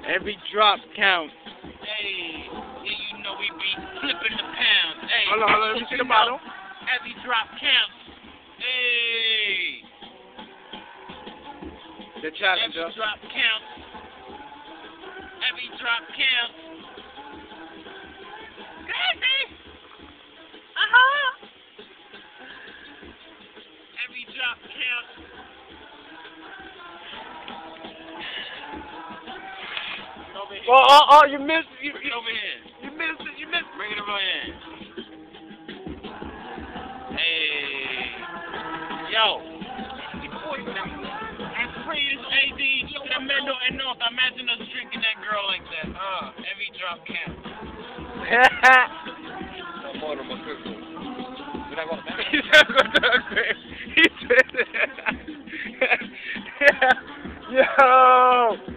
Every drop counts. Hey, yeah, you know we be flipping the pounds. Hey, Hold on, let me see the bottle. Every drop counts. Hey, The challenger. every drop counts. Every drop counts. Crazy. Every drop counts. Over here. Oh, you missed it. Bring it over here. You missed it. You missed it. Bring it over here. Hey. Yo. As free as AD, Tremendo and North. Imagine us drinking that girl like that. Every drop counts. He's not going to agree. He said, yo.